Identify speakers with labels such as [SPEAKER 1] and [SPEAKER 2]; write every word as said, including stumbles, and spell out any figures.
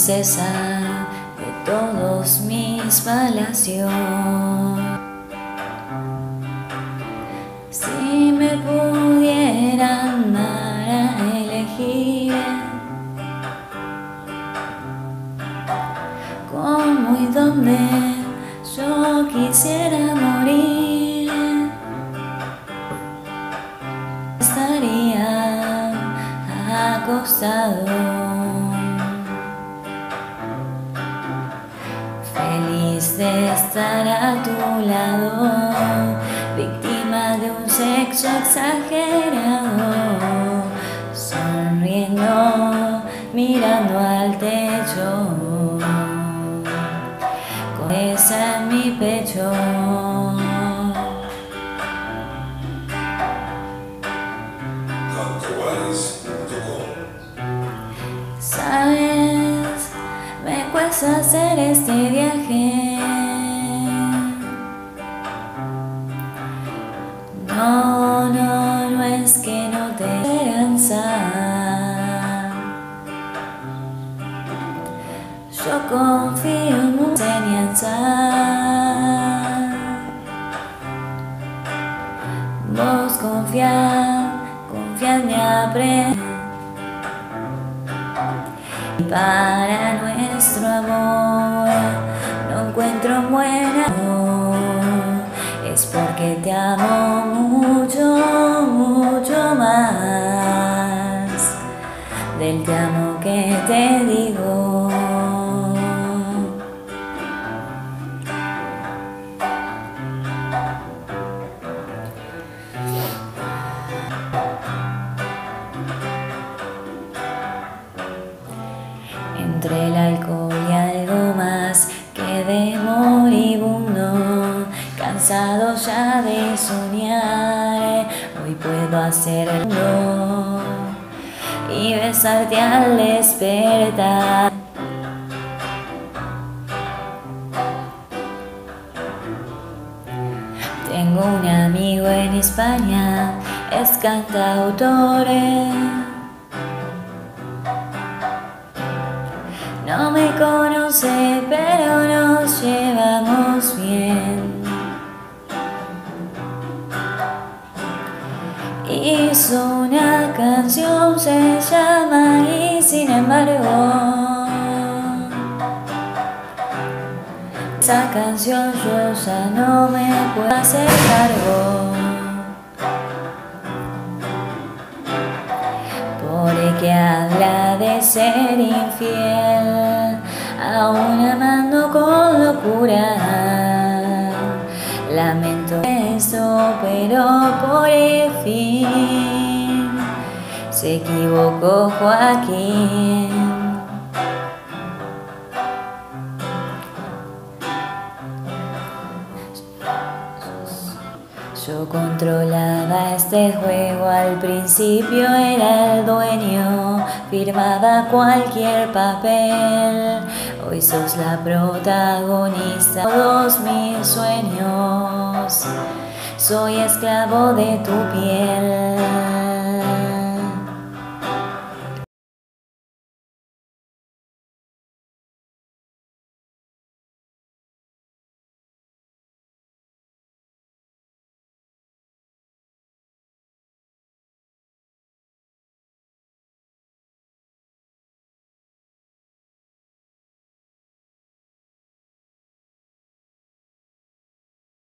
[SPEAKER 1] princesa de todos mis palacios. Si me pudieran dar a elegir cómo y dónde yo quisiera morir, estaría acostado, feliz de estar a tu lado, víctima de un sexo exagerado, sonriendo, mirando al techo, con esa en mi pecho. Sabes, me cuesta hacer este viaje. No, no, no es que no te esperanza. Yo confío en tu enseñanza. Vos confía, confía en mi aprender. Para nuestro amor no encuentro un buen amor, es porque te amo mucho, mucho más del te amo que te digo. Entre el alcohol y algo más quedé moribundo, cansado ya de soñar. Hoy puedo hacerlo y besarte al despertar. Tengo un amigo en España, es cantautor. No me conoce, pero nos llevamos bien. Hizo una canción, se llama Y sin embargo. Esa canción yo ya no me puedo hacer cargo, porque habla de ser infiel, aún amando con locura. Lamento eso, pero por el fin se equivocó Joaquín. Yo controlaba este juego, al principio era el dueño, firmaba cualquier papel. Hoy sos la protagonista de todos mis sueños, soy esclavo de tu piel.